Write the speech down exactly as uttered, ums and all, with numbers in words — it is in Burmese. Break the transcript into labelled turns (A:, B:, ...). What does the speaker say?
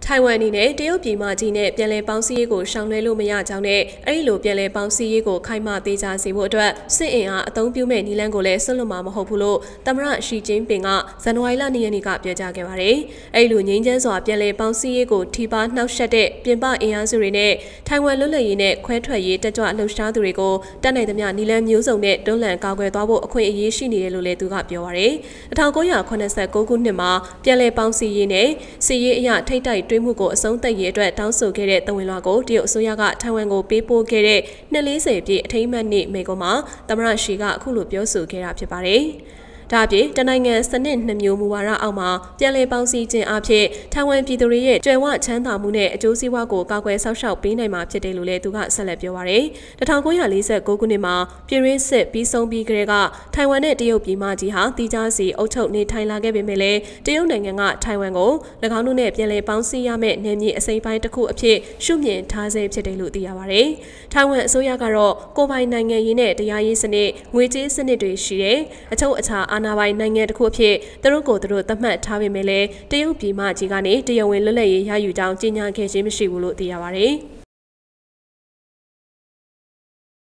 A: ထိုင်ဝမ်အနေနဲ့တရုတ်ပြည်မကြီးနဲ့ပြည်လည်ပေါင်းစည်းရေးကိုရှောင်လွှဲလို့မရကြောင်းနဲ့အဲ့ဒီလိုပြည်လည်ပေါင်းစည်းရေးကိုခိုင်မာသေးချာစေဖို့အတွက်စစ်အင်အားအသုံးပြုမဲ့နည်းလမ်းကိုလည်းဆွတ်လွတ်မှာမဟုတ်ဘူးလို့သမ္မတရှီကျင်းပင်ကဇန်နဝါရီလ၂ရက်နေ့ကပြောကြားခဲ့ပါတယ်။အဲ့ဒီလိုငြိမ်းချမ်းစွာပြည်လည်ပေါင်းစည်းရေးကိုထိပါနှောက်ယှက်တဲ့ပြင်ပအင်အားစုတွေနဲ့ထိုင်ဝမ်လွတ်လပ်ရေးနဲ့ခွဲထွက်ရေးတက်ကြွလှုပ်ရှားသူတွေကိုတတ်နိုင်သမျှနည်းလမ်းမျိုးစုံနဲ့တွန်းလှန်ကာကွယ်သွားဖို့အခွင့်အရေးရှိနေတယ်လို့လည်းသူကပြောပါတယ်။၁၉၇၉ခုနှစ်မှာပြည်လည်ပေါင်းစည်းရေးနဲ့စီရေးအရာထိတ်တိုက်တွင်းမှုကိုအဆုံးသတ်ရေးအတွက်တောင်းဆိုခဲ့တဲ့တဝန်လွှာကိုတရုတ်အစိုးရကထိုင်ဝမ်ကိုပေးပို့ခဲ့တဲ့နှစ်လေးဆယ်ပြည့်အထိမ်းအမှတ်နေ့မိန့်ခွန်းမှာသမ္မတရှီကအခုလိုပြောဆိုခဲ့တာဖြစ်ပါတယ်။ဒါအပြင်တနိုင်ငံစနစ်နှစ်မျိုးမူဝါဒအောက်မှာပြည်လည်ပေါင်းစည်းခြင်းအဖြစ်ထိုင်ဝမ်ပြည်သူတွေရဲ့ကြွယ်ဝချမ်းသာမှုနဲ့အကျိုးစီးပွားကိုကာကွယ်ဆောက်ရှောက်ပေးနိုင်မှာဖြစ်တယ်လို့လည်းသူကဆက်လက်ပြောပါရယ်။၁၉၄၉ခုနှစ်မှာပြည်ရင်းစစ်ပြီးဆုံးပြီးကတည်းကထိုင်ဝမ်နဲ့တရုတ်ပြည်မကြီးဟာတီးခြားစီအုပ်ချုပ်နေထိုင်လာခဲ့ပေမဲ့လည်းတရုတ်နိုင်ငံကထိုင်ဝမ်ကို၎င်းတို့နဲ့ပြည်လည်ပေါင်းစည်းရမယ့်နယ်မြေအစိမ်းပိုင်းတစ်ခုအဖြစ်ရှုမြင်ထားဆဲဖြစ်တယ်လို့သိရပါရယ်။ထိုင်ဝမ်အစိုးရကတော့ကိုယ်ပိုင်နိုင်ငံရေးနဲ့တရားရေးစနစ်ငွေကြေးစနစ်တွေရှိတယ်။အချုပ်အခြာအာဏာပိုင်နိုင်ငံတစ်ခုအဖြစ်သူတို့ကိုယ်သူတို့သတ်မှတ်ထားပေမဲ့လည်းတရုတ်ပြည်မကြီးကနေတရားဝင်လွတ်လပ်ရေးရယူကြောင်းကြေညာခဲ့ခြင်းမရှိဘူးလို့သိရပါဗျ။